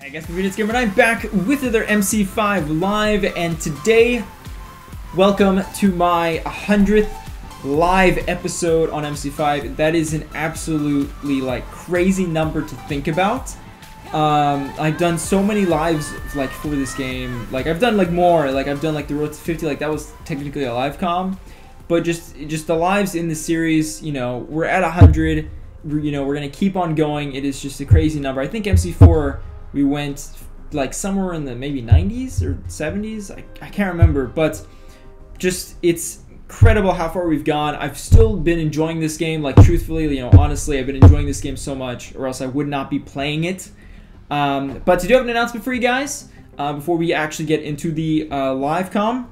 I guess it's Gamer 9 back with another MC5 live, and today, welcome to my 100th live episode on MC5. That is an absolutely crazy number to think about. I've done so many lives for this game. I've done more. I've done the Road to 50. That was technically a live com, but just the lives in the series. You know, we're at 100. You know, we're gonna keep on going. It is just a crazy number. I think MC4 we went somewhere in the maybe 90s or 70s. I can't remember, but just it's incredible how far we've gone. I've still been enjoying this game. Truthfully, you know, honestly, I've been enjoying this game so much, or else I would not be playing it. But to do have an announcement for you guys before we actually get into the live com.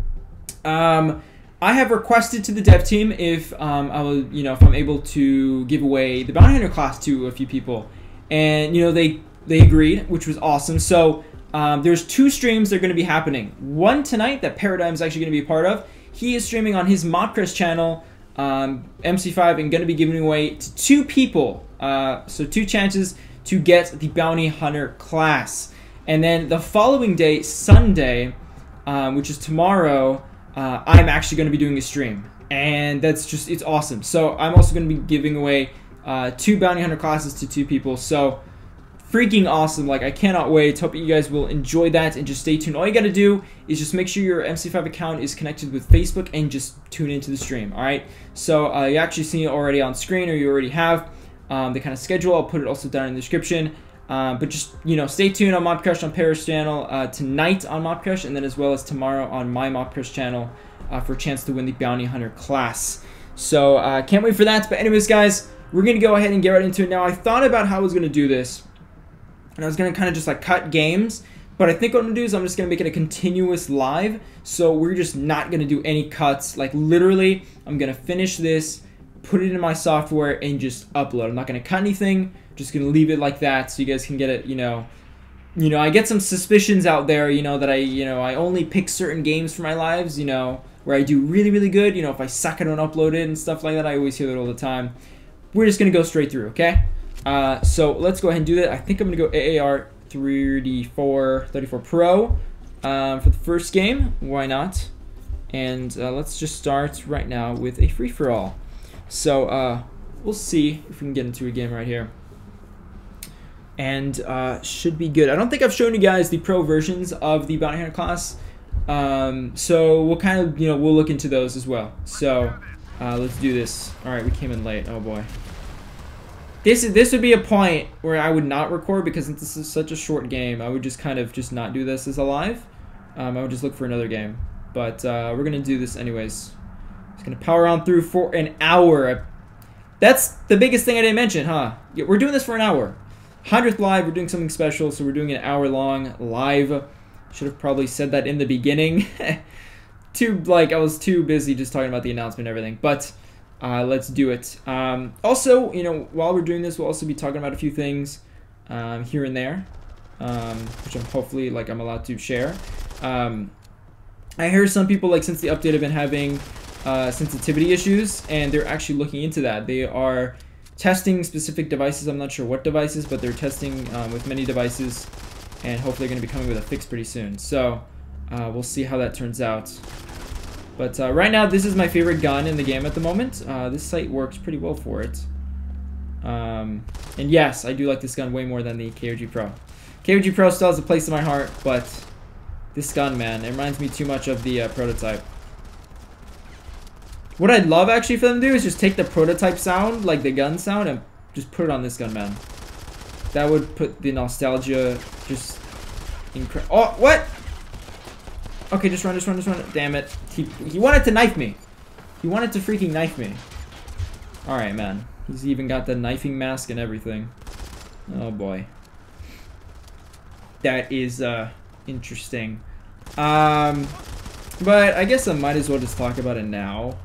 I have requested to the dev team if if I'm able to give away the Bounty Hunter class to a few people, and they agreed, which was awesome. So there's 2 streams that are going to be happening. One tonight that Paradigm is actually going to be a part of. He is streaming on his Mobcrush channel, MC5, and going to be giving away to 2 people. So 2 chances to get the Bounty Hunter class. And then the following day, Sunday, which is tomorrow, I'm actually going to be doing a stream. And that's just, it's awesome. So I'm also going to be giving away 2 Bounty Hunter classes to 2 people. So freaking awesome. I cannot wait. Hope you guys will enjoy that and just stay tuned. All you got to do is just make sure your MC5 account is connected with Facebook and just tune into the stream. Alright, so you actually see it already on screen, or you already have the kind of schedule. I'll put it also down in the description. But just, stay tuned on Mobcrush on Paris channel tonight on Mobcrush, and then as well as tomorrow on my Mobcrush channel for a chance to win the Bounty Hunter class. So can't wait for that. But anyways, guys, we're going to go ahead and get right into it now. I thought about how I was going to do this, and I was going to kind of just cut games, but I think what I'm going to do is I'm just going to make it a continuous live, so we're just not going to do any cuts. Literally, I'm going to finish this, put it in my software, and just upload. I'm not going to cut anything, just going to leave it like that so you guys can get it, I get some suspicions out there, that I only pick certain games for my lives, where I do really, really good. If I suck, I don't upload it and stuff like that. I always hear that all the time. We're just going to go straight through, okay? So let's go ahead and do that. I think I'm going to go AAR 34 Pro for the first game. Why not? And let's just start right now with a free-for-all. So we'll see if we can get into a game right here. And should be good. I don't think I've shown you guys the pro versions of the Bounty Hunter class. So we'll kind of, we'll look into those as well. So let's do this. All right, we came in late. Oh boy. This would be a point where I would not record because this is such a short game. I would just kind of just not do this as a live. I would just look for another game. But we're going to do this anyways. Just going to power on through for an hour. That's the biggest thing I didn't mention, huh? Yeah, we're doing this for an hour. 100th live, we're doing something special, so we're doing an hour-long live. Should have probably said that in the beginning. I was too busy just talking about the announcement and everything. But let's do it. Also, while we're doing this, we'll also be talking about a few things here and there, which I'm hopefully I'm allowed to share. I hear some people since the update have been having sensitivity issues, and they're actually looking into that. They are testing specific devices. I'm not sure what devices, but they're testing with many devices, and hopefully they're going to be coming with a fix pretty soon. So we'll see how that turns out. But right now, this is my favorite gun in the game at the moment. This sight works pretty well for it. And yes, I do like this gun way more than the KOG Pro. KOG Pro still has a place in my heart, but this gun, man, it reminds me too much of the prototype. What I'd love actually for them to do is just take the prototype sound, the gun sound, and just put it on this gun, man. That would put the nostalgia just incredible. Oh, what? Okay, just run. Damn it. He wanted to knife me. He wanted to freaking knife me. Alright, man. He's even got the knifing mask and everything. Oh, boy. That is, interesting. But I guess I might as well just talk about it now.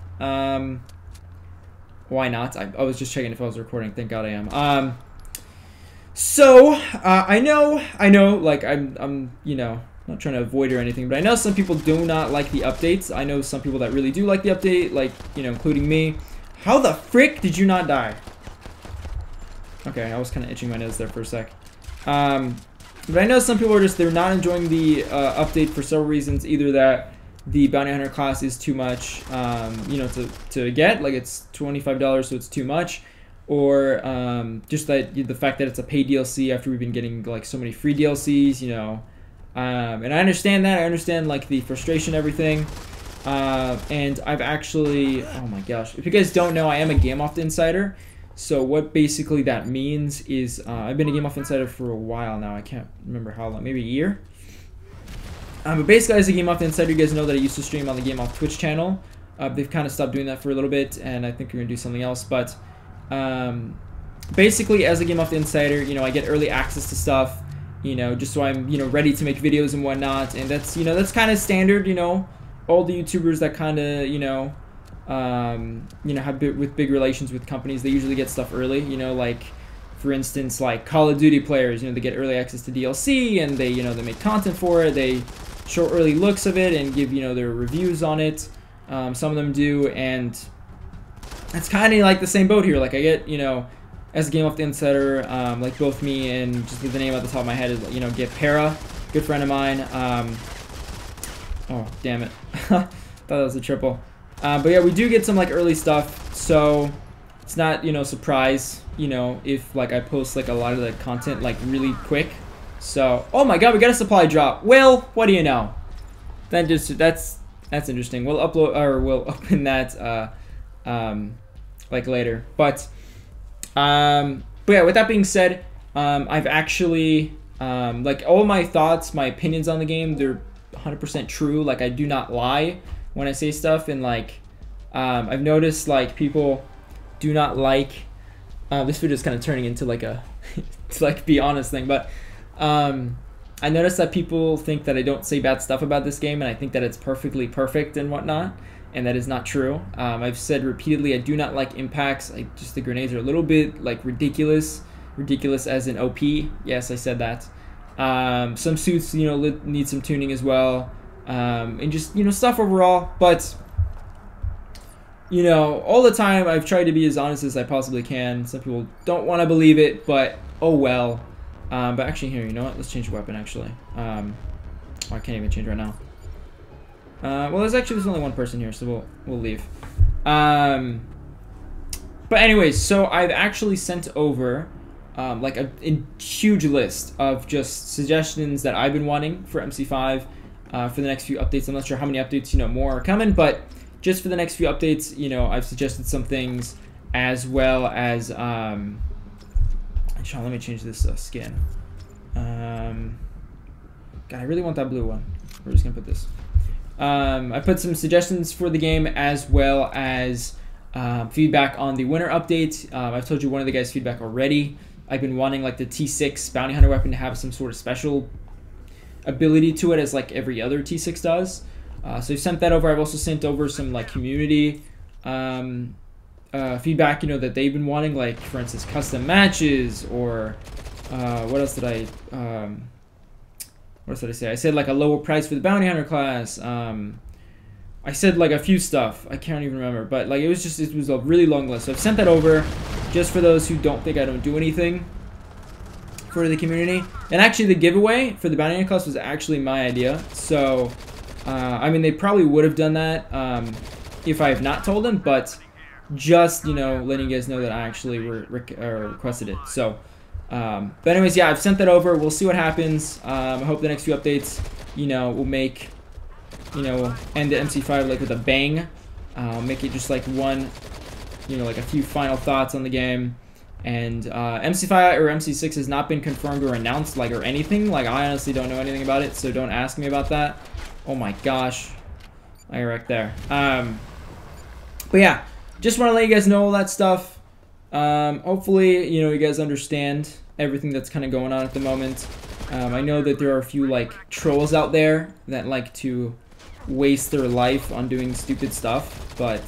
Why not? I was just checking if I was recording. Thank God I am. So, I know, I'm, not trying to avoid or anything, but I know some people do not like the updates. I know some people that really do like the update, including me. How the frick did you not die? Okay, I was kind of itching my nose there for a sec. But I know some people are they're not enjoying the update for several reasons. Either that the Bounty Hunter class is too much, you know, to get, like it's $25, so it's too much. Or just that the fact that it's a paid DLC after we've been getting like so many free DLCs, you know. And I understand that. I understand like the frustration, everything. And I've actually, oh my gosh, if you guys don't know, I am a GameLoft Insider. So what basically that means is I've been a GameLoft Insider for a while now. I can't remember how long, maybe a year. But basically, as a GameLoft Insider, you guys know that I used to stream on the GameLoft Twitch channel. They've kind of stopped doing that for a little bit, and I think we're gonna do something else. But basically, as a GameLoft Insider, you know, I get early access to stuff, you know, just so I'm, you know, ready to make videos and whatnot. And that's, you know, that's kind of standard, you know. All the YouTubers that kind of, you know, have with big relations with companies, they usually get stuff early, you know, like, for instance, like Call of Duty players, you know, they get early access to DLC, and they, you know, they make content for it, they show early looks of it and give, you know, their reviews on it. Some of them do, and it's kind of like the same boat here. Like, I get, you know, as a GameLoft Insider, like both me and just the name at the top of my head is, you know, get Para, good friend of mine. Oh, damn it. Thought that was a triple. But yeah, we do get some like early stuff, so it's not, you know, surprise, you know, if like I post like a lot of the content like really quick. So, oh my god, we got a supply drop. Well, what do you know? Then just that's interesting. We'll upload, or we'll open that like later. But yeah, with that being said, I've actually like all my thoughts, my opinions on the game, they're 100% true. Like, I do not lie when I say stuff, and like I've noticed like people do not like this video is kind of turning into like a to like be honest thing, but I noticed that people think that I don't say bad stuff about this game, and I think that it's perfectly perfect and whatnot, and that is not true. I've said repeatedly I do not like impacts. Just the grenades are a little bit like ridiculous as in OP. Yes, I said that. Some suits, you know, need some tuning as well, and just, you know, stuff overall. But, you know, all the time I've tried to be as honest as I possibly can. Some people don't want to believe it, but oh well. But actually, here, you know what? Let's change the weapon, actually. Oh, I can't even change right now. Well, there's only one person here, so we'll leave. But anyways, so I've actually sent over like a huge list of just suggestions that I've been wanting for MC5 for the next few updates. I'm not sure how many updates, you know, more are coming, but just for the next few updates, you know, I've suggested some things, as well as actually, let me change this skin. God, I really want that blue one. We're just gonna put this. I put some suggestions for the game, as well as feedback on the winter update. I've told you one of the guys' feedback already. I've been wanting like the T6 Bounty Hunter weapon to have some sort of special ability to it, as like every other T6 does. So I've sent that over. I've also sent over some like community feedback, you know, that they've been wanting, like for instance custom matches, or what else did I say? I said like a lower price for the Bounty Hunter class. I said like a few stuff. I can't even remember, but like it was a really long list. So I've sent that over just for those who don't think I don't do anything for the community. And actually, the giveaway for the Bounty Hunter class was actually my idea. So I mean, they probably would have done that if I have not told them, but just, you know, letting you guys know that I actually requested it. So but anyways, yeah, I've sent that over. We'll see what happens. I hope the next few updates, you know, will make, you know, end the MC5 like with a bang. Make it just like one, you know, like a few final thoughts on the game. And MC5 or MC6 has not been confirmed or announced, like, or anything. Like, I honestly don't know anything about it, so don't ask me about that. Oh my gosh, I wrecked there. But yeah, just want to let you guys know all that stuff. Hopefully, you know, you guys understand everything that's kind of going on at the moment. I know that there are a few like trolls out there that like to waste their life on doing stupid stuff, but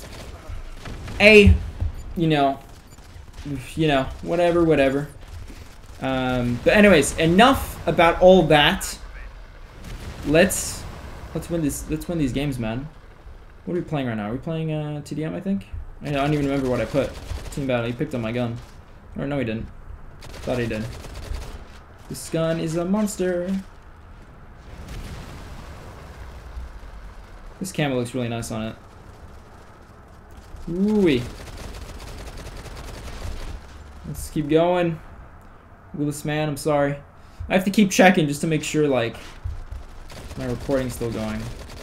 you know, whatever. But anyways, enough about all that. Let's win this. Let's win these games, man. What are we playing right now? Are we playing TDM? I think. I don't even remember what I put. Team battle. He picked up my gun. Or no, he didn't. Thought he did. This gun is a monster. This camo looks really nice on it. Ooh-wee. Let's keep going. Willis man, I'm sorry. I have to keep checking just to make sure, like, my recording's still going.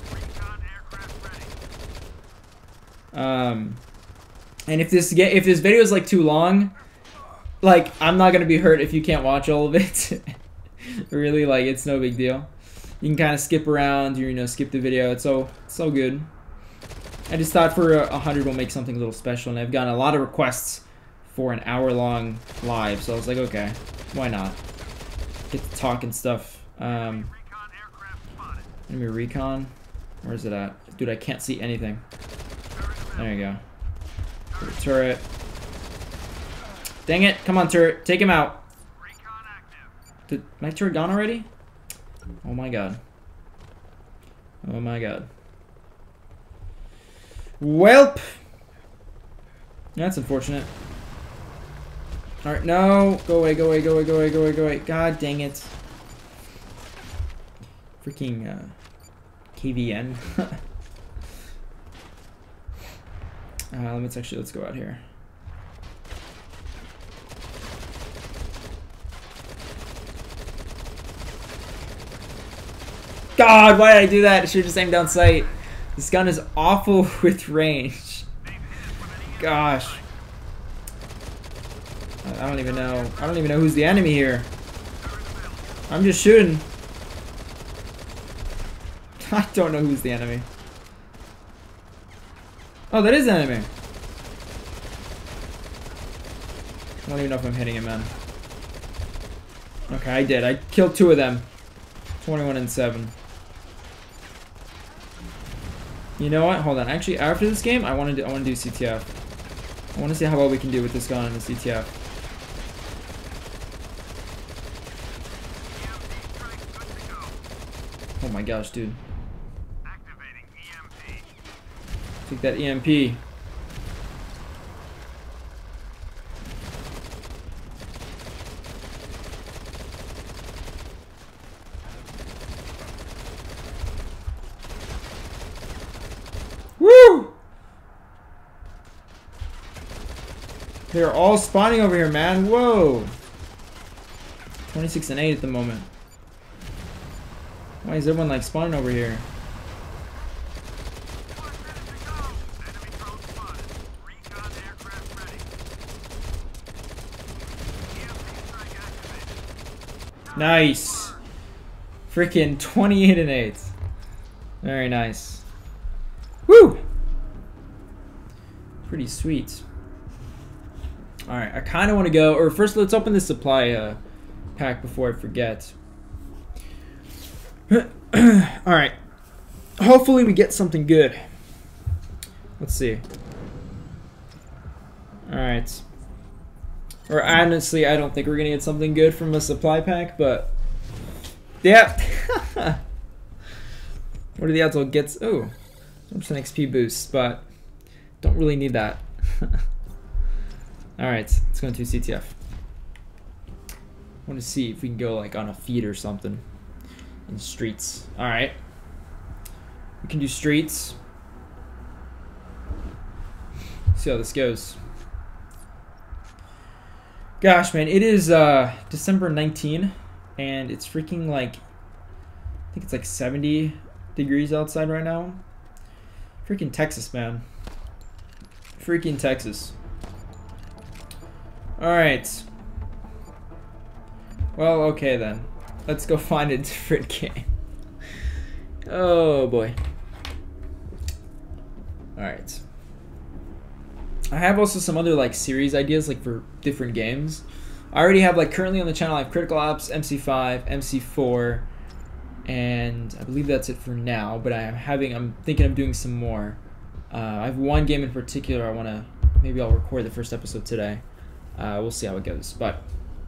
And if this video is like too long, like, I'm not gonna be hurt if you can't watch all of it. Really, like, it's no big deal. You can kind of skip around, or, you know, skip the video. It's so good. I just thought for 100 we'll make something a little special, and I've gotten a lot of requests for an hour-long live, so I was like, okay, why not? Get to talk and stuff. Enemy recon. Where is it at? Dude, I can't see anything. There you go. Put a turret. Dang it! Come on, turret. Take him out. Did my turret gone already? Oh my god. Oh my god. Welp! That's unfortunate. Alright, no! Go away, go away, go away, go away, go away, go away. God dang it. Freaking, KVN. Let's go out here. God, why did I do that? I should have just aimed down sight. This gun is awful with range. Gosh. I don't even know. I don't even know who's the enemy here. I'm just shooting. I don't know who's the enemy. Oh, that is the enemy. I don't even know if I'm hitting him, man. Okay, I did. I killed 2 of them. 21 and 7. You know what? Hold on. Actually, after this game, I want to do CTF. I want to see how well we can do with this gun in the CTF. Oh my gosh, dude. Take that EMP. Woo! They're all spawning over here, man. Whoa. 26 and 8 at the moment. Why is everyone like spawning over here? Nice. Freaking 28 and 8. Very nice. Woo! Pretty sweet. Alright, I kind of want to go, or first let's open the supply pack before I forget. Alright. Hopefully we get something good. Let's see. Alright. Or honestly, I don't think we're gonna get something good from a supply pack, but yeah. What are the odds I'll get? Oh, just an XP boost, but don't really need that. Alright, let's go into CTF. I want to see if we can go like on a feed or something in streets. Alright. We can do streets. See how this goes. Gosh, man, it is December 19, and it's freaking like, I think it's like 70 degrees outside right now. Freaking Texas, man. Freaking Texas. Alright. Well, okay then. Let's go find a different game. Oh boy. Alright. I have also some other like series ideas like for different games. I already have like currently on the channel I have Critical Ops, MC5, MC4, and I believe that's it for now, but I'm thinking of doing some more. I have one game in particular I want to, maybe I'll record the first episode today. We'll see how it goes, but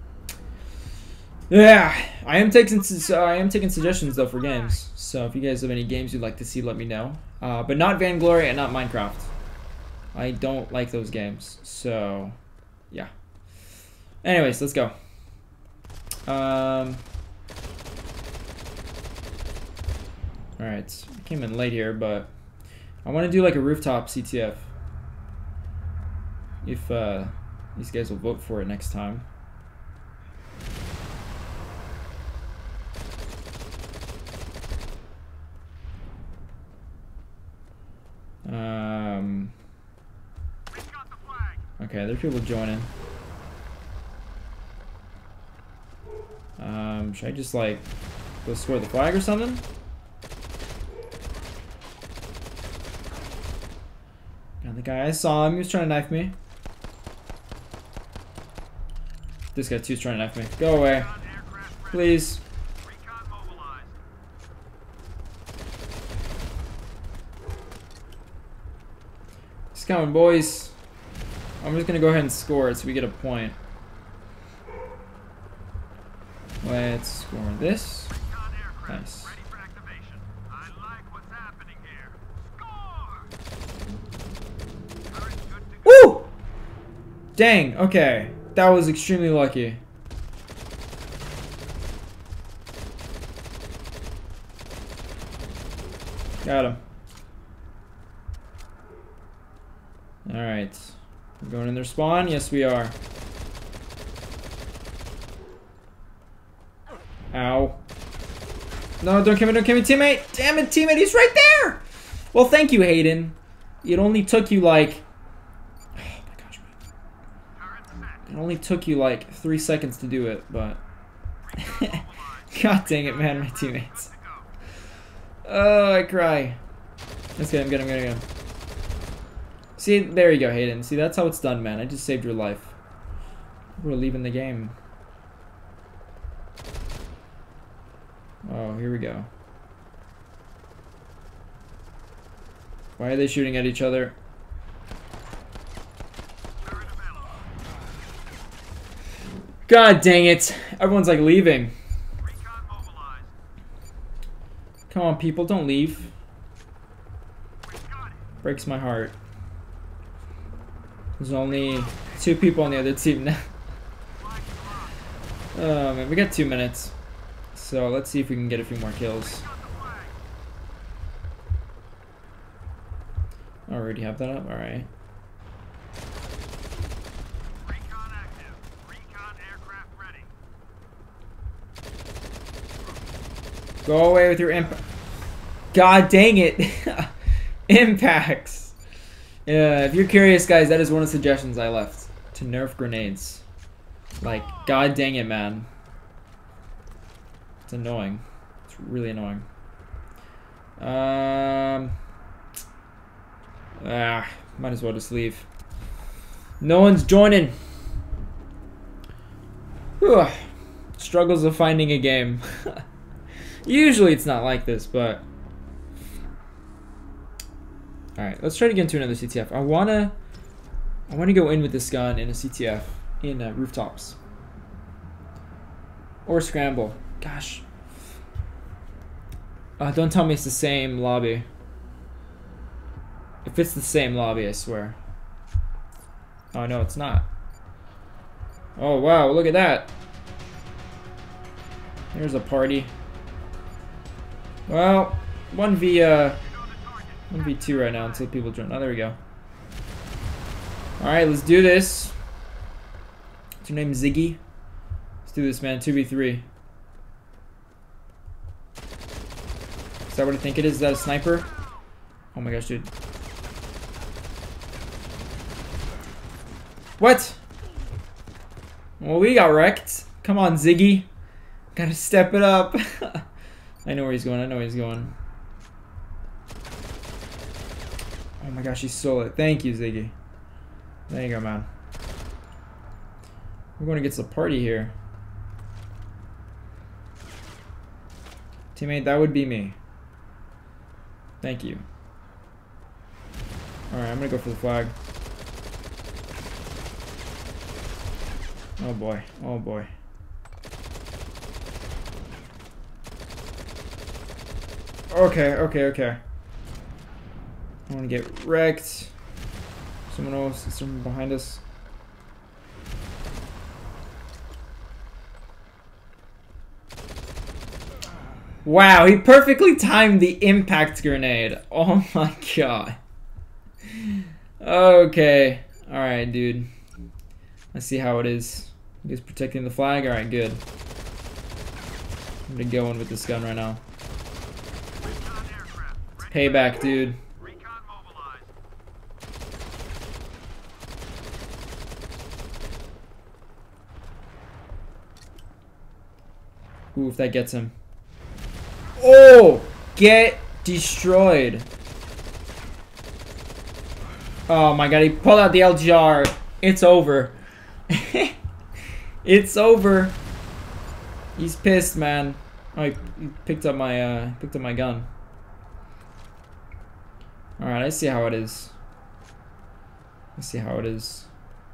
yeah, I am taking suggestions though for games. So if you guys have any games you'd like to see, let me know. But not Vainglory and not Minecraft. I don't like those games. So yeah. Anyways, let's go. Alright, I came in late here, but I want to do like a rooftop CTF. If these guys will vote for it next time. Okay, there's people joining. Should I just like go score the flag or something? And the guy I saw him, he was trying to knife me. This guy too's trying to knife me. Go away. Please. He's coming, boys. I'm just gonna go ahead and score it so we get a point. Let's score this. Nice. Woo! Dang, okay. That was extremely lucky. Got him. Alright. We're going in their spawn? Yes, we are. Ow. No, don't kill me, teammate! Damn it, teammate, he's right there! Well, thank you, Hayden. It only took you like... Oh my gosh, man. It only took you like 3 seconds to do it, but... God dang it, man, my teammates. Oh, I cry. Let's get him, get him. See, there you go, Hayden. See, that's how it's done, man. I just saved your life. We're leaving the game. Oh, here we go. Why are they shooting at each other? God dang it. Everyone's like leaving. Come on, people, don't leave. Breaks my heart. There's only 2 people on the other team now. Oh man, we got 2 minutes. So let's see if we can get a few more kills. I already have that up? Alright. Go away with your impact. God dang it. Impacts. Yeah, if you're curious, guys, that is one of the suggestions I left. To nerf grenades. Like, god dang it, man. It's annoying. It's really annoying. Might as well just leave. No one's joining. Whew. Struggles of finding a game. Usually it's not like this, but... Alright, let's try to get into another CTF. I wanna go in with this gun in a CTF in rooftops. Or scramble. Gosh. Don't tell me it's the same lobby. If it's the same lobby, I swear. Oh no, it's not. Oh wow, look at that. There's a party. Well, 1v2 right now until people join. Oh, there we go. Alright, let's do this. What's your name, Ziggy? Let's do this, man. 2v3. Is that what I think it is? Is that a sniper? Oh my gosh, dude. What? Well, we got wrecked. Come on, Ziggy. Gotta step it up. I know where he's going. Oh my gosh, he stole it. Thank you, Ziggy. There you go, man. We're going to get some party here. Teammate, that would be me. Thank you. Alright, I'm going to go for the flag. Oh boy. Oh boy. Okay. I want to get wrecked. Someone else, someone behind us. Wow, he perfectly timed the impact grenade. Oh my god. Okay. Alright, dude. Let's see how it is. He's protecting the flag? Alright, good. I'm gonna go in with this gun right now. It's payback, dude. Ooh, if that gets him. Oh! Get destroyed. Oh my god, he pulled out the LGR. It's over. It's over. He's pissed, man. Oh, he picked up my gun. Alright, I see how it is. I see how it is.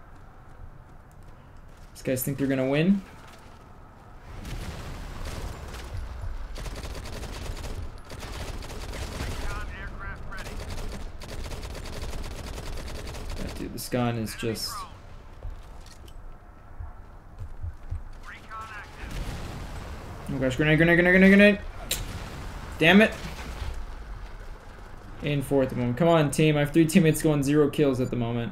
These guys think they're gonna win. Dude, this gun is just... Oh gosh, grenade, grenade, grenade, grenade, grenade. Damn it. In fourth at the moment. Come on, team. I have 3 teammates going 0 kills at the moment.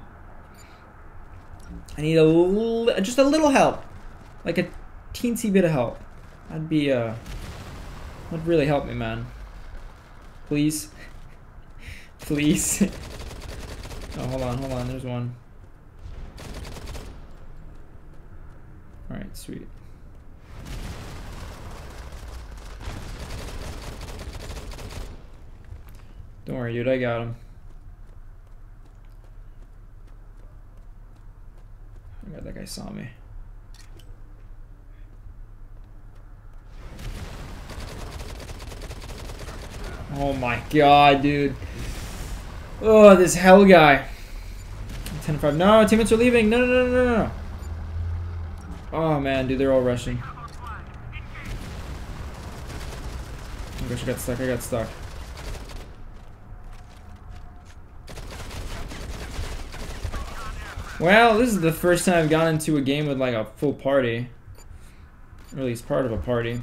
I need just a little help. Like a teensy bit of help. That'd be, that'd really help me, man. Please. Please. Oh, hold on, there's one. Alright, sweet. Don't worry, dude, I got him. Oh god, that guy saw me. Oh my god, dude. Oh, this hell guy. 10-5. No, teammates are leaving. No, no, no, no, no. Oh man, dude, they're all rushing. Oh gosh, I got stuck. I got stuck. Well, this is the first time I've gone into a game with like a full party. Or at least part of a party.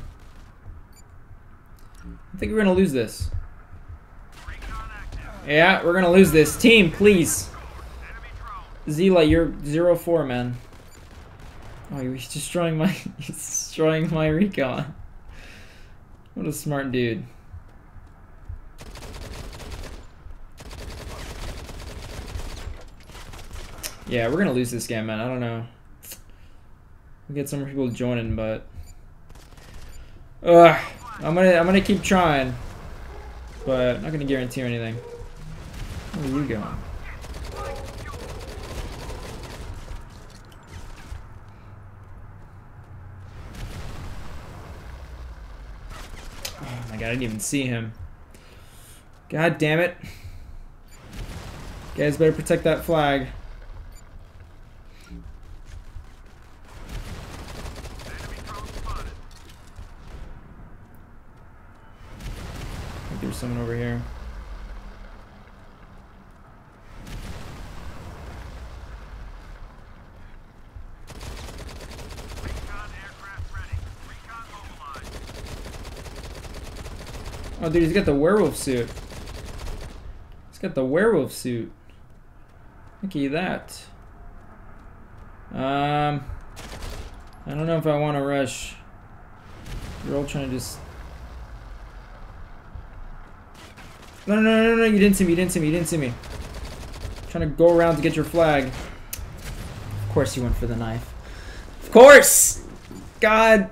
I think we're gonna lose this. Yeah, we're gonna lose this. Team, please. Z-Light, you're 0-4, man. Oh, he's destroying my he's destroying my recon. What a smart dude. Yeah, we're gonna lose this game, man. I don't know. We'll get some more people joining, but I'm gonna keep trying. But I'm not gonna guarantee anything. Where are you going? Oh my god, I didn't even see him. God damn it. You guys better protect that flag. I think there's someone over here. Oh, dude, he's got the werewolf suit. He's got the werewolf suit. Look at that. I don't know if I want to rush. You're all trying to just... No, no, no, no, no, you didn't see me, you didn't see me, you didn't see me. I'm trying to go around to get your flag. Of course you went for the knife. Of course! God!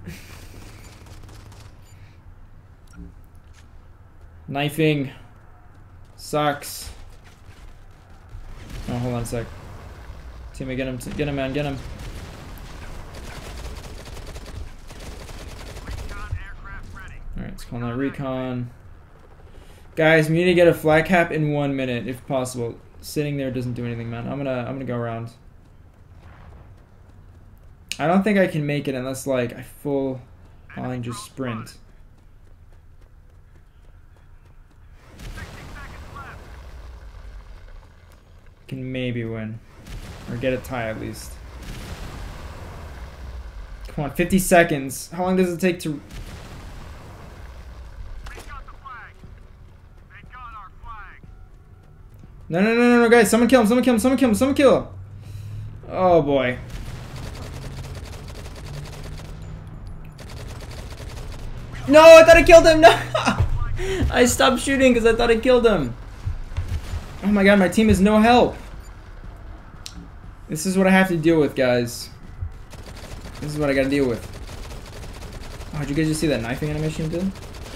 Knifing sucks. Oh, hold on a sec. Teammate, get him, man, get him. Alright, let's call that recon. Guys, we need to get a flag cap in 1 minute, if possible. Sitting there doesn't do anything, man. I'm gonna go around. I don't think I can make it unless like I full on just sprint. Can maybe win. Or get a tie at least. Come on, 50 seconds. How long does it take to... No, no, no, no, no, guys. Someone kill him. Someone kill him. Someone kill him. Someone kill him. Oh, boy. No, I thought I killed him. No. I stopped shooting because I thought I killed him. Oh, my God. My team is no help. This is what I have to deal with, guys. This is what I got to deal with. Oh, did you guys just see that knifing animation he did?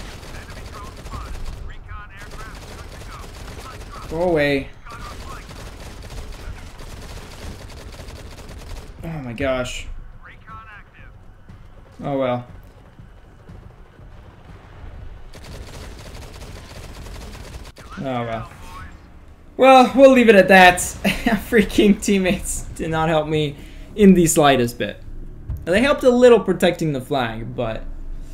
Go away. Oh my gosh. Oh well. Oh well. Well, we'll leave it at that. Freaking teammates did not help me in the slightest bit. They helped a little protecting the flag, but...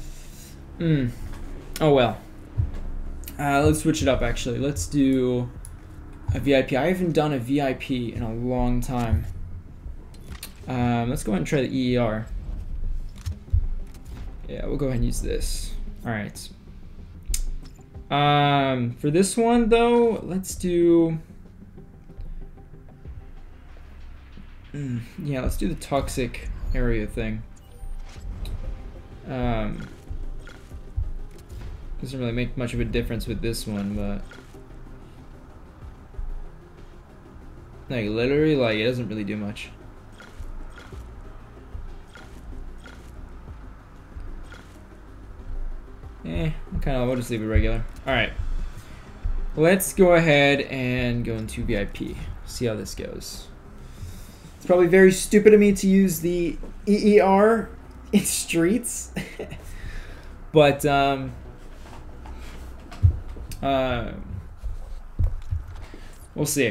Oh well. Let's switch it up actually. Let's do a VIP. I haven't done a VIP in a long time. Let's go ahead and try the EER. Yeah, we'll go ahead and use this. Alright. For this one though, let's do... yeah, let's do the toxic area thing. Doesn't really make much of a difference with this one, but... like, literally, like, it doesn't really do much. We'll just leave it regular. Alright. Let's go ahead and go into VIP. See how this goes. It's probably very stupid of me to use the EER in streets. But, we'll see.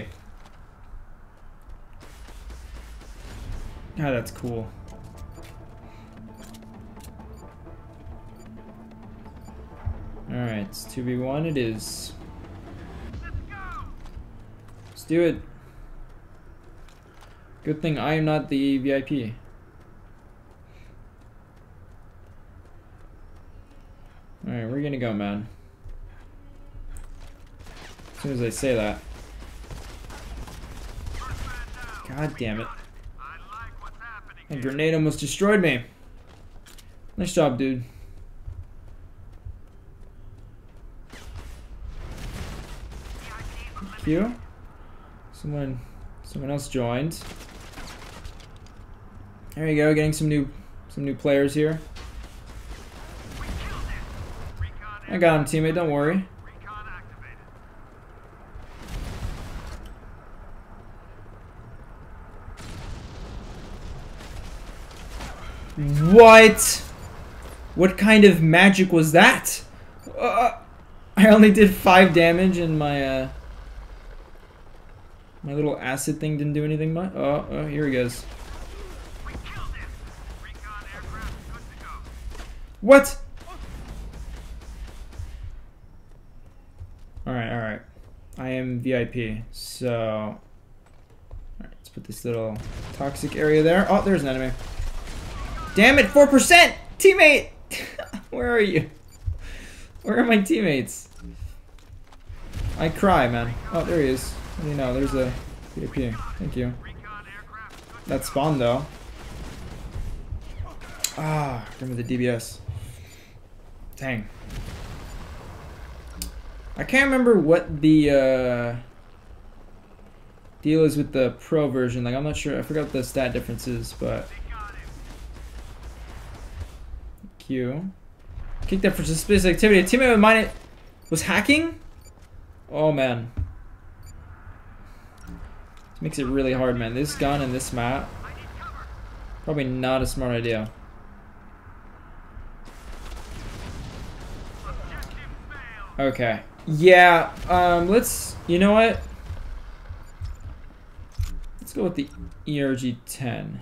God, that's cool. Alright, it's 2v1 it is. Let's do it. Good thing I am not the VIP. Alright, we're gonna go, man. As soon as I say that. God damn it. A grenade almost destroyed me. Nice job, dude. Thank you. Someone else joined. There you go, getting some new players here. I got him, teammate, don't worry. What? What kind of magic was that? I only did 5 damage and my my little acid thing didn't do anything much. Oh, here he goes. What? Alright. I am VIP, so... Alright, let's put this little toxic area there. Oh, there's an enemy. Damn it, 4%! Teammate! Where are you? Where are my teammates? I cry, man. Oh, there he is. What do you know? There's a VIP. Thank you. That spawned, though. Ah, remember the DBS. Dang. I can't remember what the deal is with the pro version. Like, I'm not sure. I forgot what the stat difference is, but... Q. Kicked up for suspicious activity. A teammate of mine was hacking? Oh, man. This makes it really hard, man. This gun and this map. Probably not a smart idea. Okay. Yeah, let's... You know what? Let's go with the ERG-10.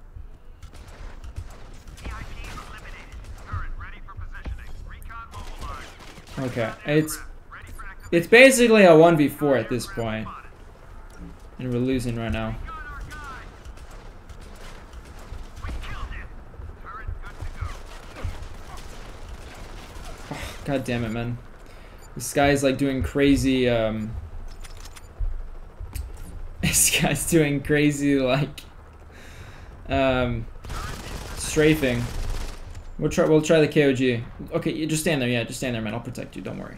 Okay, it's basically a 1v4 at this point. And we're losing right now. Oh, God damn it, man. This guy's like doing crazy guy's doing crazy like strafing. We'll try the KOG. Okay, you just stand there. Yeah, just stand there, man. I'll protect you. Don't worry.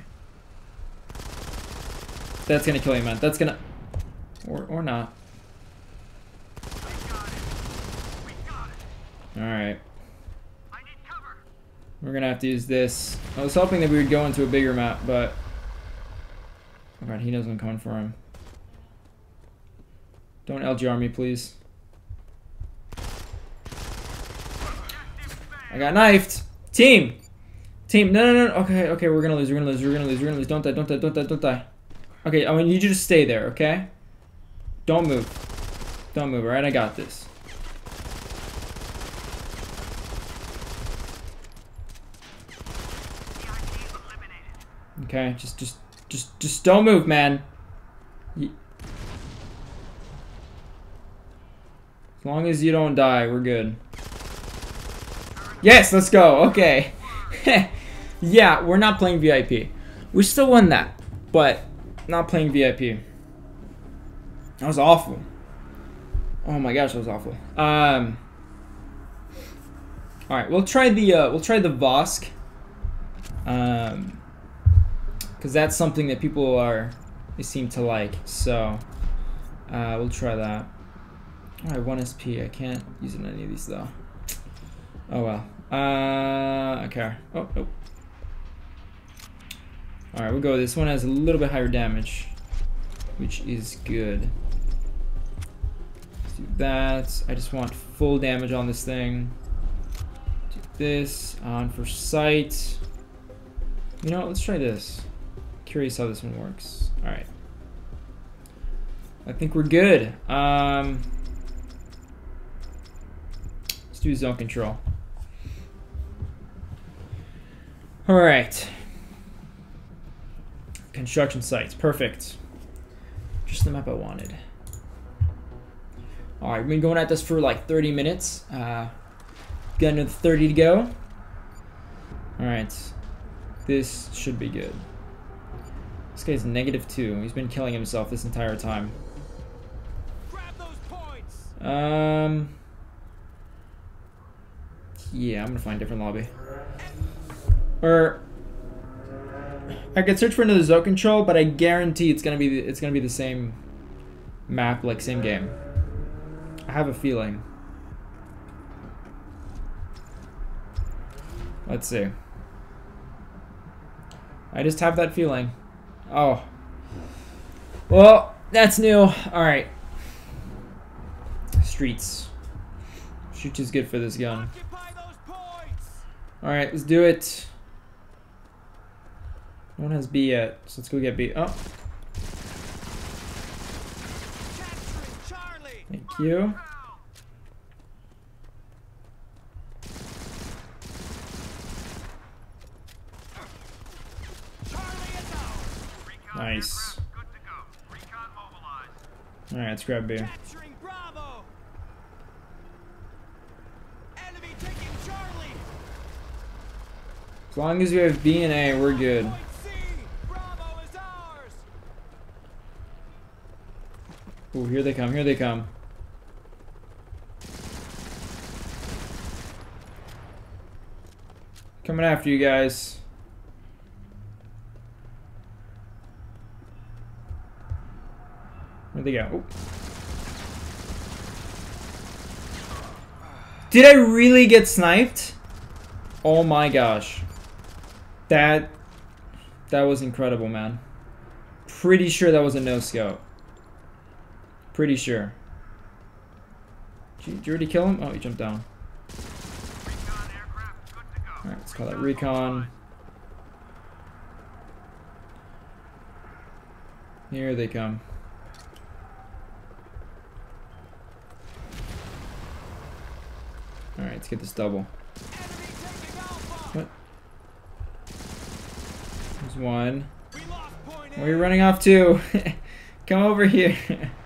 That's gonna kill you, man. That's gonna or not. All right. We're gonna have to use this. I was hoping that we would go into a bigger map, but oh god, he knows I'm coming for him. Don't LGR me, please. I got knifed. Team. No. Okay. We're gonna lose. Don't die. Okay, I need you to stay there. Okay. Don't move. All right, I got this. Okay, just don't move, man. As long as you don't die, we're good. Yes, let's go. Okay. Yeah, we're not playing VIP. We still won that, but not playing VIP. That was awful. Oh my gosh, that was awful. All right, we'll try the Vosk. Because that's something that they seem to like. So we'll try that. Oh, I have 1 SP. I can't use it in any of these though. Oh well. Okay. Oh nope. All right, we'll go. This one has a little bit higher damage, which is good. Let's do that. I just want full damage on this thing. Do this on for sight. You know what? Let's try this. Curious how this one works. All right. I think we're good. Let's do zone control. All right. Construction sites. Perfect. Just the map I wanted. All right, we've been going at this for like 30 minutes. Got another 30 to go. All right. This should be good. This guy's -2. He's been killing himself this entire time. Grab those points. Yeah, I'm gonna find a different lobby. Or I could search for another zone control, but I guarantee it's gonna be the same map, like same game. I have a feeling. Let's see. I just have that feeling. Oh. Well, that's new. Alright. Streets. Streets is good for this gun. Alright, let's do it. No one has B yet, so let's go get B. Oh. Thank you. Nice. Alright, let's grab B. As long as we have B and A, we're good. Ooh, here they come, here they come. Coming after you guys. Where'd they go? Ooh. Did I really get sniped? Oh my gosh. That was incredible, man. Pretty sure that was a no-scope. Pretty sure. Did you already kill him? Oh, he jumped down. Alright, let's call that recon. Here they come. Alright, let's get this double. What? There's one. Where are you running off to? Come over here.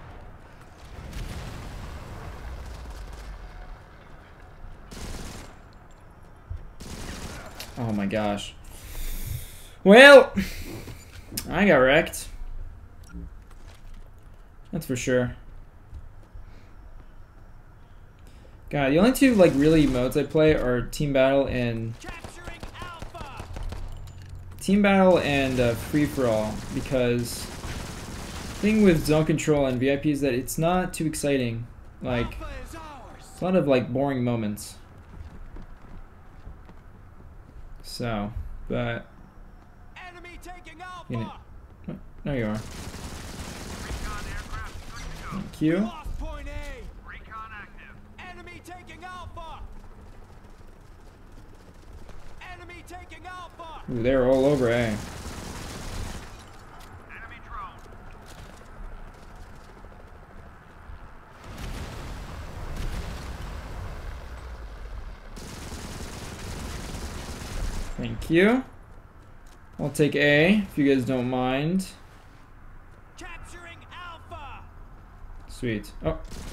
Oh my gosh. Well, I got wrecked. That's for sure. God, the only two like really modes I play are Team Battle and Capturing Alpha. Free for All, because the thing with Zone Control and VIP is that it's not too exciting. Like, Alpha is ours. it's a lot of like boring moments. So, but Enemy taking Alpha. you know, there you are. Recon aircraft good to go. Thank you. Lost point A. Recon active. Enemy taking Alpha. Enemy taking Alpha. Ooh, they're all over, eh? Enemy drone. Thank you. I'll take A if you guys don't mind. Capturing Alpha. Sweet. Oh,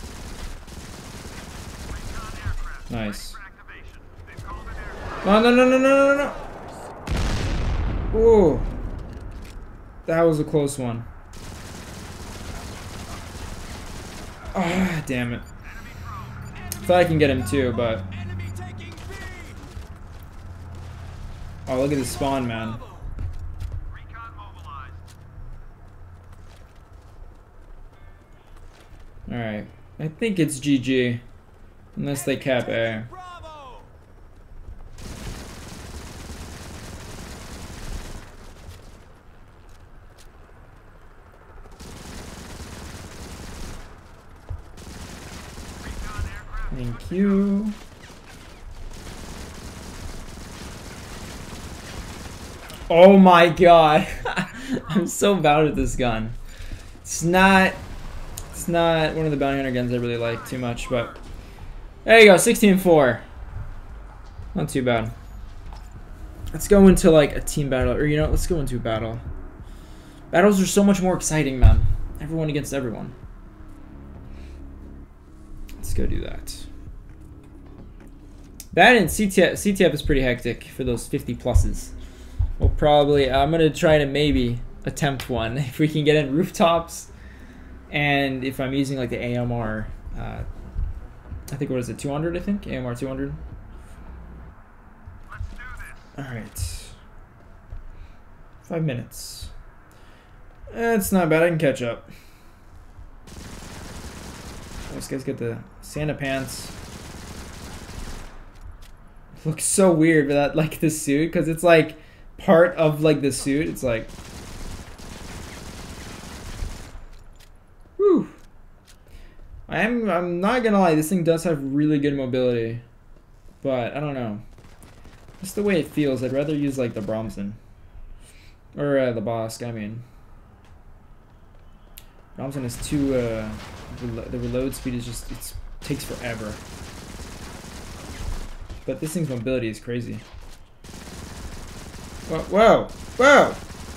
Recon aircraft nice. for activation. They've called an aircraft. No, no, no, no, no, no, no. Ooh. That was a close one. Ah, damn it. Thought I can get him too, but... Enemy taking B. Oh, look at this spawn, man. Recon mobilized. Alright. I think it's GG. Unless they cap A. Bravo. Recon aircraft. Thank you. Oh my god. I'm so bad at this gun. It's not one of the bounty hunter guns I really like too much, but there you go, 16-4. Not too bad. Let's go into like a team battle, or you know, let's go into a battle. Battles are so much more exciting, man. Everyone against everyone. Let's go do that. That and CTF is pretty hectic for those 50 pluses. We'll probably, I'm gonna try to maybe attempt one if we can get in rooftops, and if I'm using like the AMR, I think what is it, 200? I think AMR 200. Let's do this. All right, 5 minutes. It's not bad. I can catch up. This guy's got the Santa pants. Looks so weird without like the suit, because it's like part of like the suit. It's like, whew. I'm not gonna lie, this thing does have really good mobility, but I don't know. Just the way it feels, I'd rather use like the Bromson or the Bosk. I mean, Bromson is too. The reload speed is just it takes forever. But this thing's mobility is crazy. Whoa, whoa, whoa!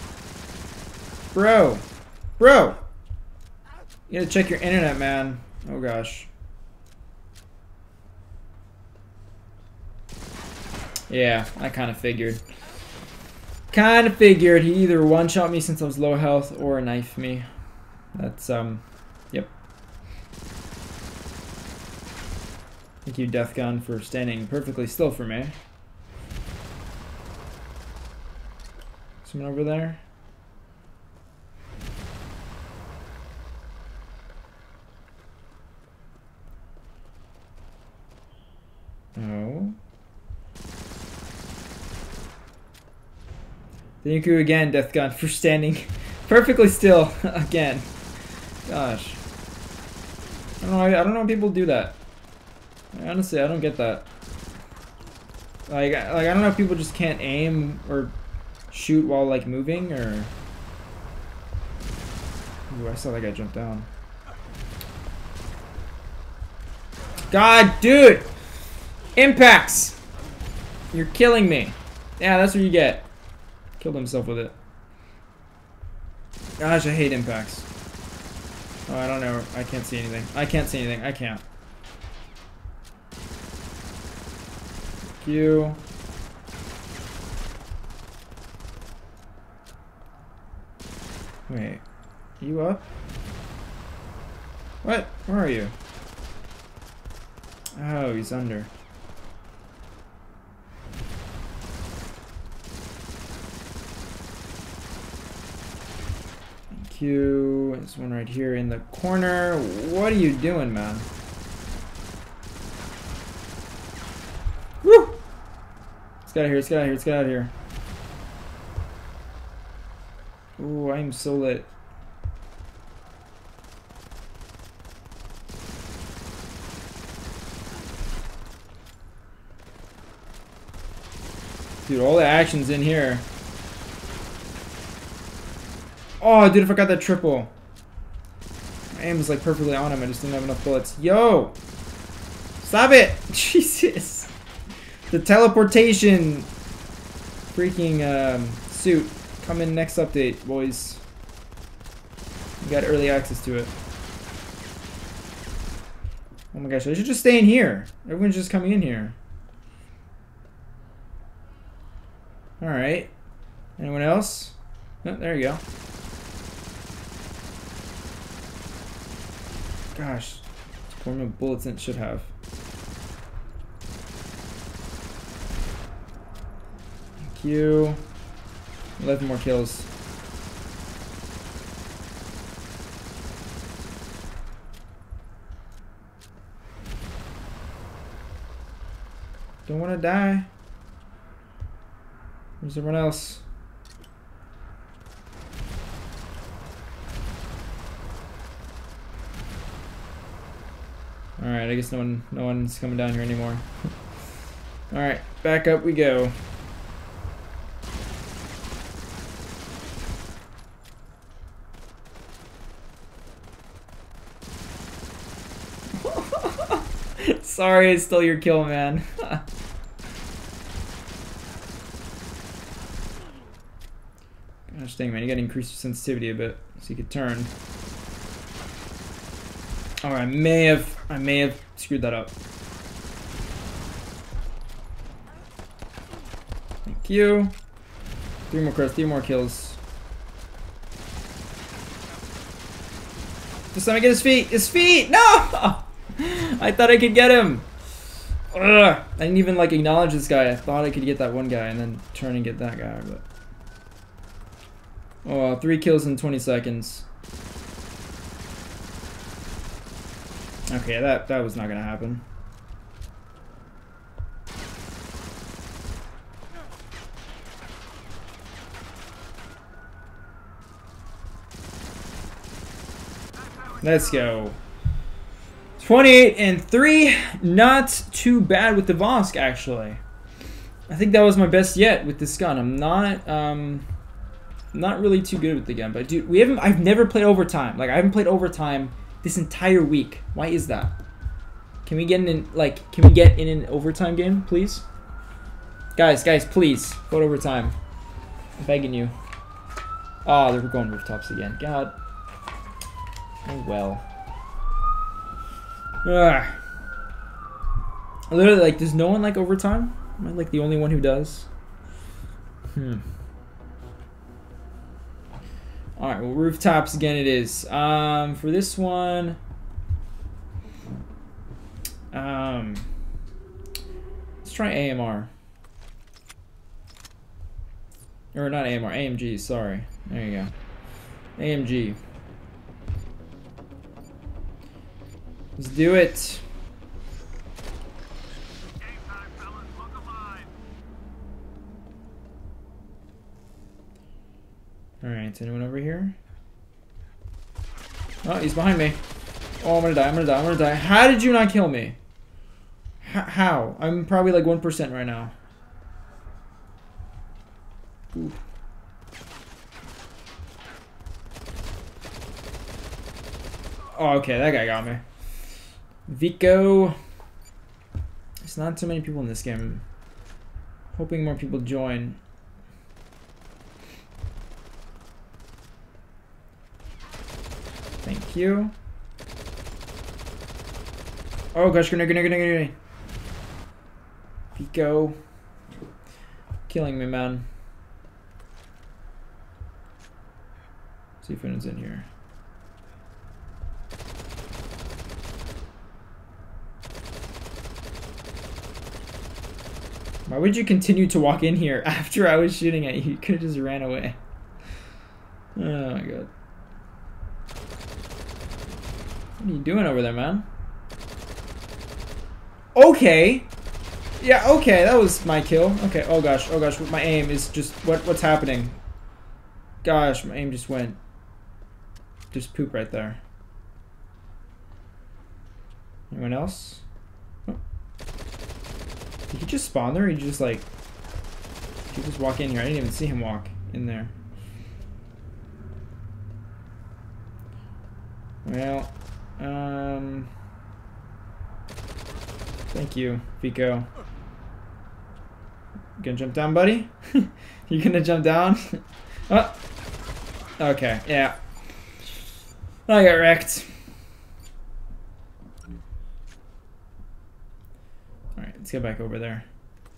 Bro! You gotta check your internet, man. Oh gosh. Yeah, I kind of figured. He either one-shot me since I was low health or knife me. That's, yep. Thank you, Deathgun, for standing perfectly still for me. Someone over there? No. Thank you again, Deathgun, for standing perfectly still again. Gosh. I don't know why people do that. Honestly, I don't get that. Like I don't know if people just can't aim or shoot while like moving, or. Ooh, I saw that guy jump down. God, dude! Impacts! You're killing me. Yeah, that's what you get. Killed himself with it. Gosh, I hate impacts. Oh, I don't know. I can't see anything. I can't I can't. Thank you. Wait. Are you up? What? Where are you? Oh, he's under. Thank you. There's one right here in the corner. What are you doing, man? Woo! Let's get out of here. Let's get out of here. Let's get out of here. Ooh, I am so lit. Dude, all the action's in here. Oh, dude, I forgot that triple. My aim is like perfectly on him. I just didn't have enough bullets. Yo! Stop it! Jesus! The teleportation freaking suit. Come in next update, boys. You got early access to it. Oh my gosh, I should just stay in here. Everyone's just coming in here. Alright. Anyone else? Oh, there you go. Gosh. More more bullets than it should have. Thank you. 11 more kills. Don't want to die. Where's everyone else? Alright, I guess no one's coming down here anymore. Alright, back up we go. Sorry, I stole your kill, man. Gosh dang, man, you gotta increase your sensitivity a bit so you could turn. Oh, I may have screwed that up. Thank you. 3 more kills, 3 more kills. Just let me get his feet. His feet! No! I thought I could get him. Ugh. I didn't even like acknowledge this guy. I thought I could get that one guy and then turn and get that guy, but oh well, 3 kills in 20 seconds. Okay, that was not gonna happen. Let's go. 28 and 3, not too bad with the Vosk actually. I think that was my best yet with this gun. I'm not really too good with the gun, but dude, I've never played overtime. Like I haven't played overtime this entire week. Why is that? Can we get in an overtime game, please? Guys, please, go to overtime. I'm begging you. Oh, they're going rooftops again. God. Oh well. Ugh. Literally, like, does no one like overtime? Am I like the only one who does? Alright, well, rooftops again it is. For this one, let's try AMR. Or not AMR, AMG, sorry. There you go. AMG. Let's do it. Game time, fellas. Look alive. Alright, anyone over here? Oh, he's behind me. Oh, I'm gonna die, I'm gonna die, I'm gonna die. How did you not kill me? How? I'm probably like 1% right now. Ooh. Oh, okay, that guy got me. Vico. There's not too many people in this game. Hoping more people join. Thank you. Oh gosh, grenade. Vico. Killing me, man. See if anyone's in here. Why would you continue to walk in here after I was shooting at you? You could have just ran away. Oh my god. What are you doing over there, man? Okay. Yeah, okay, that was my kill. Okay, oh gosh, my aim is just, what's happening? Gosh, my aim just went, just poop right there. Anyone else? Oh. Did he just spawn there, or did he just like, did he just walk in here? I didn't even see him walk in there. Well, thank you, Vico. You gonna jump down, buddy? You gonna jump down? Oh. Okay, yeah. I got wrecked. Alright, let's get back over there.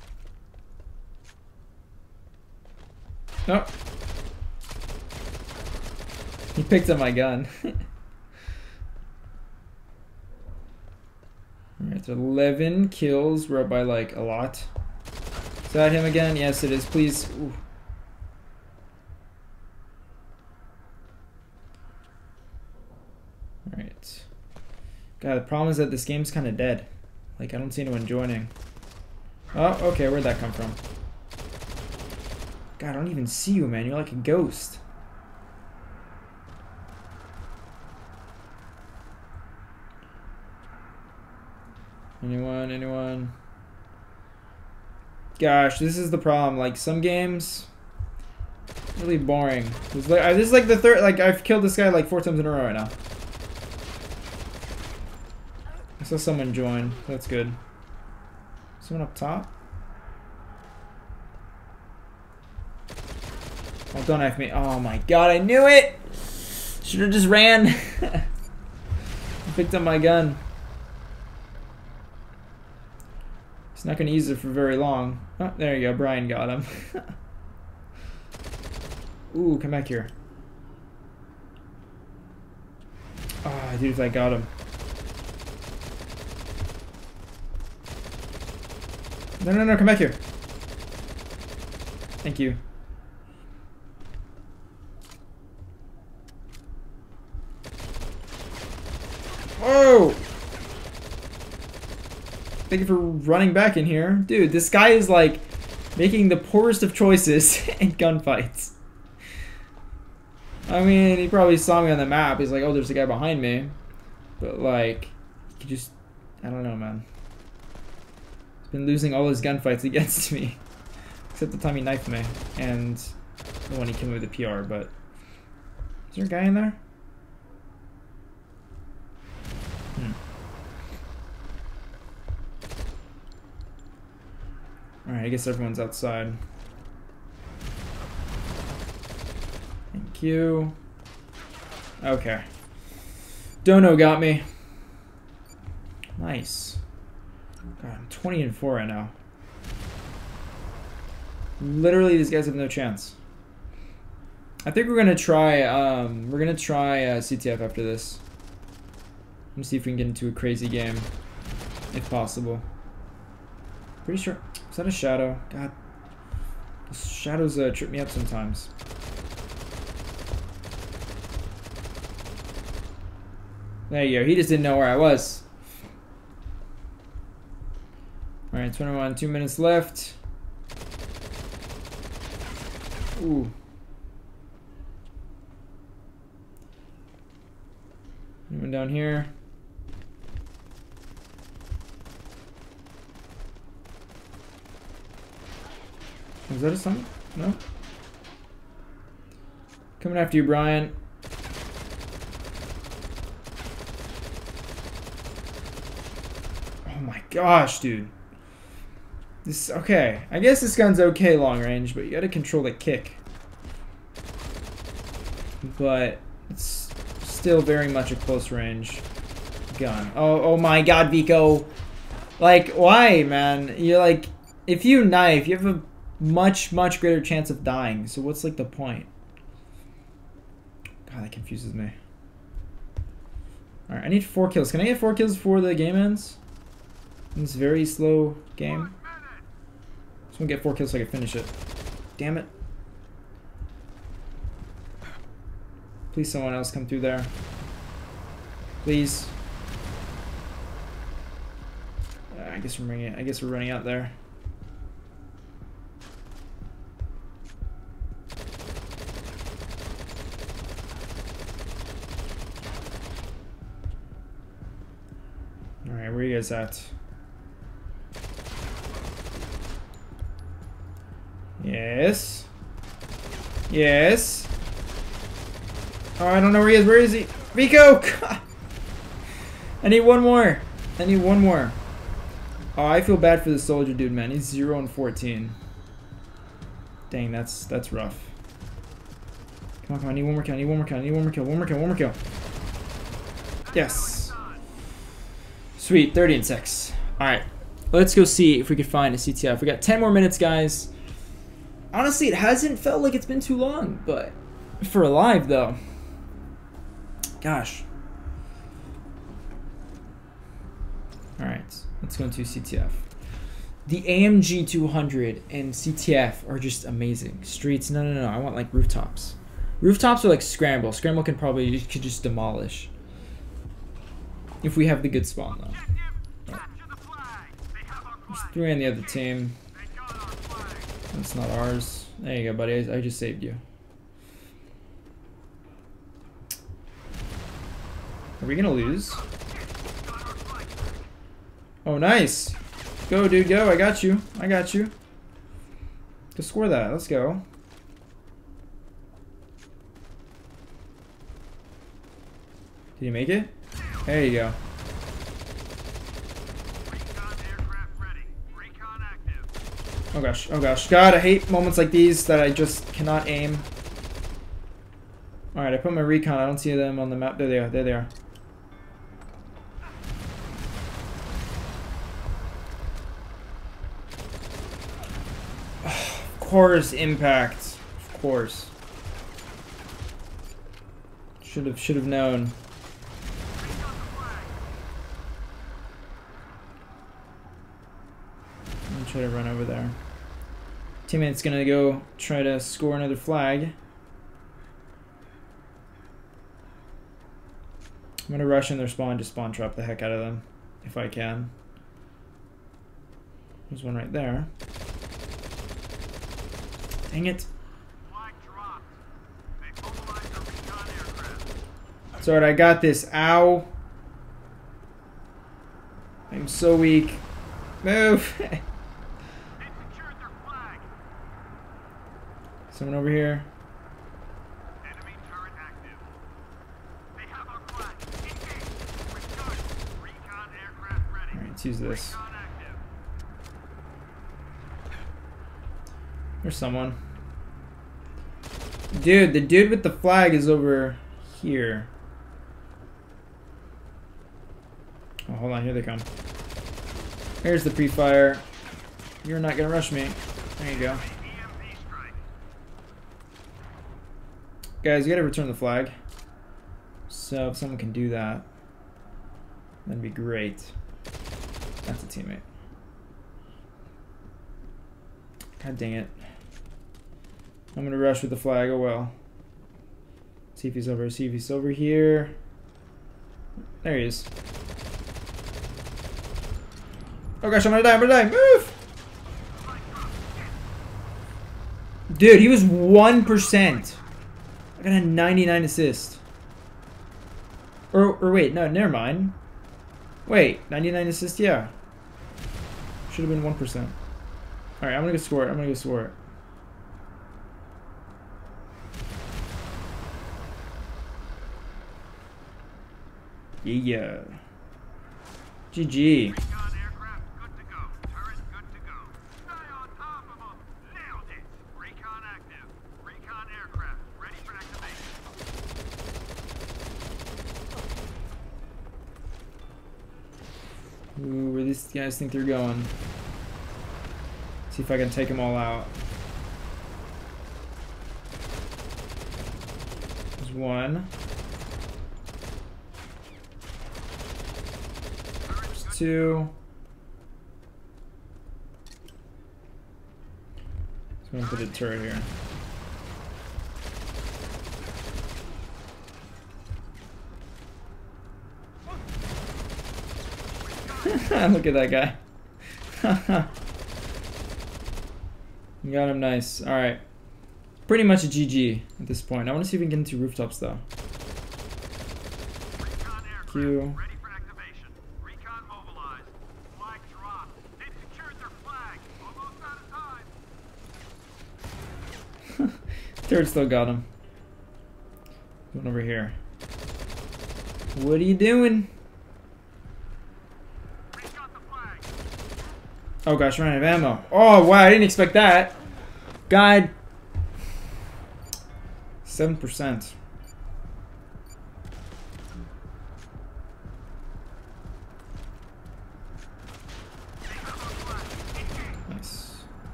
Oh. He picked up my gun. Alright, so 11 kills. We're up by like a lot. Is that him again? Yes, it is. Please. Ooh. Alright. God, the problem is that this game's kind of dead. Like, I don't see anyone joining. Oh, okay. Where'd that come from? God, I don't even see you, man. You're like a ghost. Anyone? Anyone? Gosh, this is the problem. Like, some games, really boring. This is like the third, like, I've killed this guy like 4 times in a row right now. I saw someone join. That's good. Someone up top? Oh, don't F me. Oh my god, I knew it! Should have just ran. I picked up my gun. He's not going to use it for very long. Oh, there you go. Brian got him. Ooh, come back here. Ah, oh, dude, I got him. No, no, no, come back here. Thank you. Whoa! Thank you for running back in here. Dude, this guy is like making the poorest of choices in gunfights. I mean, he probably saw me on the map. He's like, oh, there's a guy behind me. But like, he just, I don't know, man. He's been losing all his gunfights against me. Except the time he knifed me. And the one he killed me with the PR, but. Is there a guy in there? Alright, I guess everyone's outside. Thank you. Okay. Dono got me. Nice. God, I'm 20-4 right now. Literally, these guys have no chance. I think we're gonna try CTF after this. Let me see if we can get into a crazy game, if possible. Pretty sure. Is that a shadow? God. Those shadows trip me up sometimes. There you go. He just didn't know where I was. Alright, 21, 2 minutes left. Ooh. Anyone down here? Was that a summon? No? Coming after you, Brian. Oh my gosh, dude. This, okay. I guess this gun's okay long range, but you gotta control the kick. But it's still very much a close range gun. Oh my god, Vico. Like, why, man? You're like, if you knife, you have a much greater chance of dying, so what's like the point? God, that confuses me. Alright, I need 4 kills. Can I get 4 kills before the game ends? In this very slow game? Someone get 4 kills so I can finish it. Damn it. Please someone else come through there. Please. I guess we're running out there. Alright, where are you guys at? Yes. Yes. Oh, I don't know where he is. Where is he? Rico! God. I need one more. I need one more. Oh, I feel bad for the soldier dude, man. He's 0 and 14. Dang, that's rough. Come on, come on. I need one more kill. I need one more kill. I need one more kill. One more kill. One more kill. Yes. Sweet. 30 and 6. Alright. Let's go see if we can find a CTF. We got 10 more minutes, guys. Honestly, it hasn't felt like it's been too long, but for a live, though. Gosh. Alright. Let's go into CTF. The AMG 200 and CTF are just amazing. Streets, no. I want like rooftops. Rooftops are like scramble. Scramble can probably could just demolish. If we have the good spawn though. There's 3 on the other team. That's not ours. There you go, buddy. I just saved you. Are we gonna lose? Oh, nice. Go, dude, go. I got you. I got you. Go score that. Let's go. Did you make it? There you go. Oh gosh, oh gosh. God, I hate moments like these that I just cannot aim. Alright, I put my recon. I don't see them on the map. There they are. There they are. Of course, impact. Of course. Should have known. I'm gonna try to run over there. Teammate's gonna go try to score another flag. I'm gonna rush in their spawn, just spawn trap the heck out of them if I can. There's one right there. Dang it. It's alright, I got this. Ow. I'm so weak. Move. Someone over here. Enemy turret active. They have our flag. Engage. With guns. Recon aircraft ready. Alright, let's use this. Recon active. There's someone. Dude, the dude with the flag is over here. Oh, hold on, here they come. Here's the pre-fire. You're not gonna rush me. There you go. EMP strike. Guys, you gotta return the flag. So if someone can do that, that'd be great. That's a teammate. God dang it. I'm gonna rush with the flag, oh well. See if he's over, see if he's over here. There he is. Oh gosh, I'm gonna die, move! Dude, he was 1%. I got a 99 assist. Or wait, no, never mind. Wait, 99 assist, yeah. Should have been 1%. Alright, I'm gonna go score it, I'm gonna go score it. Yeah. GG. Recon aircraft good to go. Turret good to go. Stay on top of them. Nailed it. Recon active. Recon aircraft ready for activation. Ooh, where these guys think they're going. See if I can take them all out. There's one. There's two. I'm gonna put a turret here. Look at that guy. Got him nice. Alright. Pretty much a GG at this point. I want to see if we can get into rooftops though. Recon aircraft Q. ready for activation. Recon mobilized. Flag dropped. They've secured their flag. Almost out of time. Turret still got him. Going over here. What are you doing? Regot the flag. Oh gosh, running out of ammo. Oh wow, I didn't expect that. God. 7%. Nice.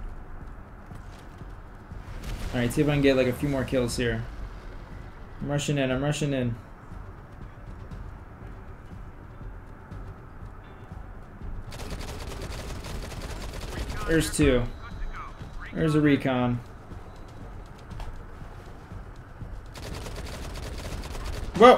Alright, see if I can get like a few more kills here. I'm rushing in, I'm rushing in. There's two. There's a recon. Whoa!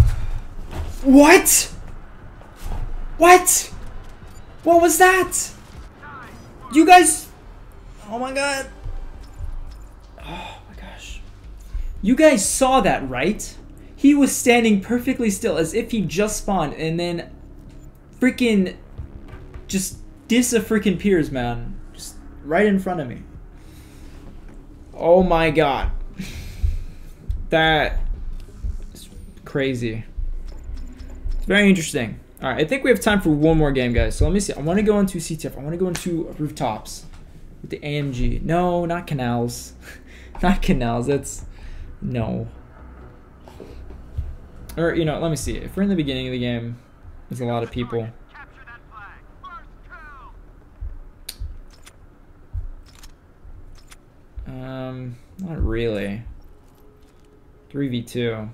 What? What? What was that? You guys... Oh my god. Oh my gosh. You guys saw that, right? He was standing perfectly still as if he just spawned and then freaking just dis-a-freaking peers, man. Just right in front of me. Oh my god. That is crazy. It's very interesting. Alright, I think we have time for one more game, guys. So let me see. I want to go into CTF. I want to go into rooftops with the AMG. No, not canals. Not canals. That's... No. Or, you know, let me see. If we're in the beginning of the game, there's a lot of people. Capture that flag. First kill. Not really. 3v2.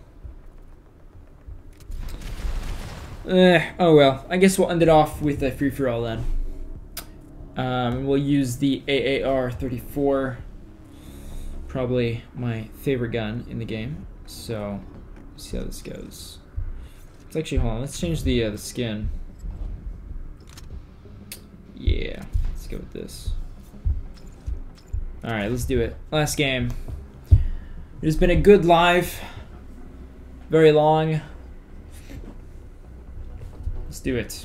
Oh well. I guess we'll end it off with a free-for-all then. We'll use the AAR-34. Probably my favorite gun in the game. So, let's see how this goes. Let's actually, hold on. Let's change the skin. Yeah. Let's go with this. Alright, let's do it. Last game. It has been a good live. Very long. Let's do it.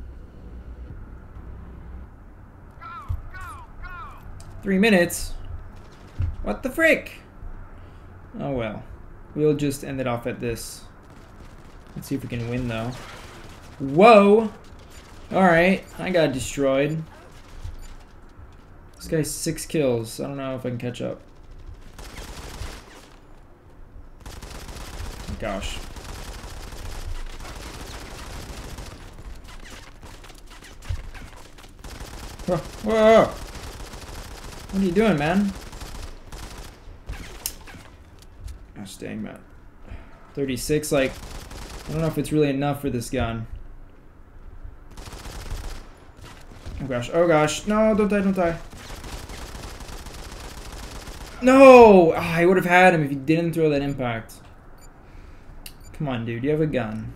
Go, go, go. 3 minutes? What the frick? Oh well. We'll just end it off at this. Let's see if we can win though. Whoa! Alright, I got destroyed. This guy's 6 kills. I don't know if I can catch up. Oh, gosh. Whoa, whoa! What are you doing, man? Gosh dang, man. 36, like, I don't know if it's really enough for this gun. Oh gosh, oh gosh. No, don't die, don't die. No! Ah, I would have had him if he didn't throw that impact. Come on, dude, you have a gun.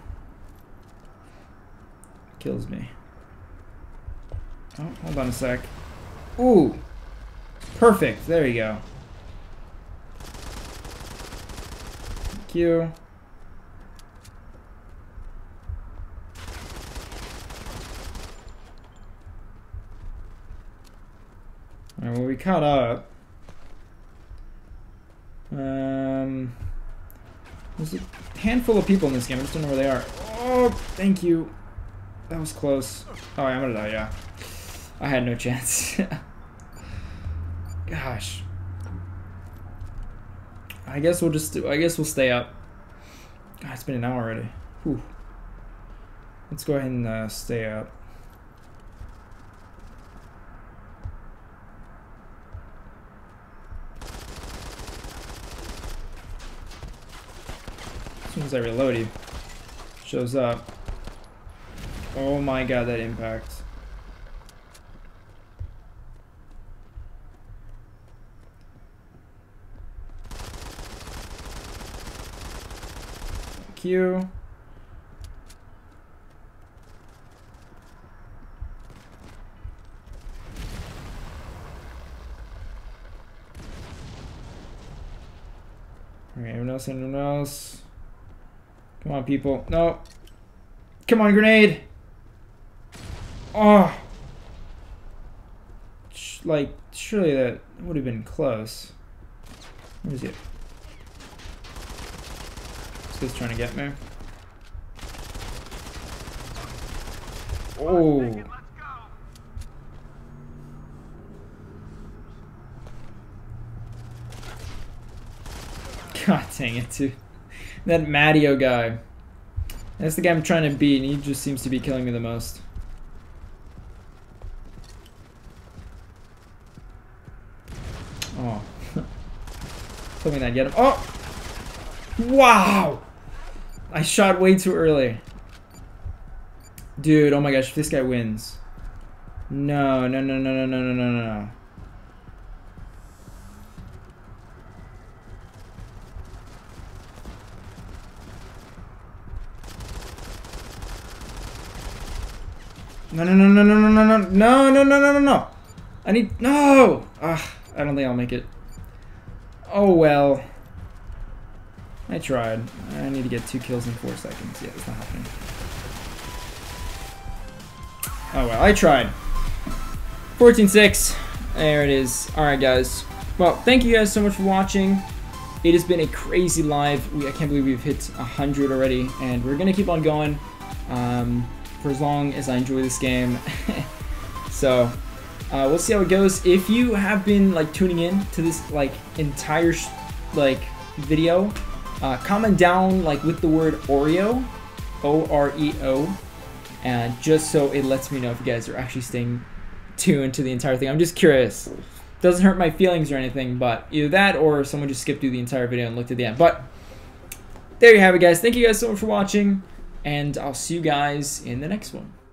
Kills me. Oh, hold on a sec. Ooh! Perfect, there you go. Thank you. Alright, well, we caught up. There's a handful of people in this game. I just don't know where they are. Oh, thank you. That was close. Oh, I'm gonna die, yeah. I had no chance. Gosh. I guess we'll just do, I guess we'll stay up. God, it's been an hour already. Whew. Let's go ahead and stay up. As soon as I reload, he shows up. Oh my god, that impact. Thank you. Alright, anyone else? Anyone else? Come on, people. No. Come on, grenade. Oh. Like, surely that would have been close. Where is it? This guy's trying to get me. Oh. Let's go. God dang it, dude. That Matteo guy. That's the guy I'm trying to beat, and he just seems to be killing me the most. Oh. Tell me that, get him. Oh! Wow! I shot way too early. Dude, oh my gosh, if this guy wins. No, no, no, no, no, no, no, no, no. No, no, no, no, no, no, no, no, no, no, no, no, no, no. I need, no! Ugh, I don't think I'll make it. Oh, well. I tried. I need to get 2 kills in 4 seconds. Yeah, it's not happening. Oh, well, I tried. 14-6. There it is. Alright, guys. Well, thank you guys so much for watching. It has been a crazy live. I can't believe we've hit 100 already, and we're going to keep on going. For as long as I enjoy this game. So we'll see how it goes. If you have been like tuning in to this like entire video, comment down like with the word Oreo, O-R-E-O, and just so it lets me know if you guys are actually staying tuned to the entire thing. I'm just curious. Doesn't hurt my feelings or anything, but either that or someone just skipped through the entire video and looked at the end. But there you have it, guys. Thank you guys so much for watching. And I'll see you guys in the next one.